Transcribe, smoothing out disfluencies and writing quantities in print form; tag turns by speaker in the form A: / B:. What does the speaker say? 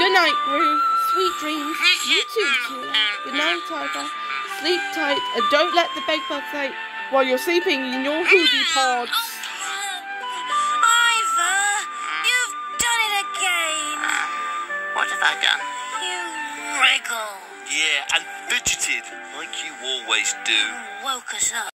A: Good night, Groove. Sweet dreams. You too. Good night, Tiger. Sleep tight and don't let the bed bugs out while you're sleeping in your Hoobie pods.
B: Ivor, you've done it again.
C: What have I done?
B: You wriggled.
D: Yeah, and fidgeted, like you always do.
B: Woke us up.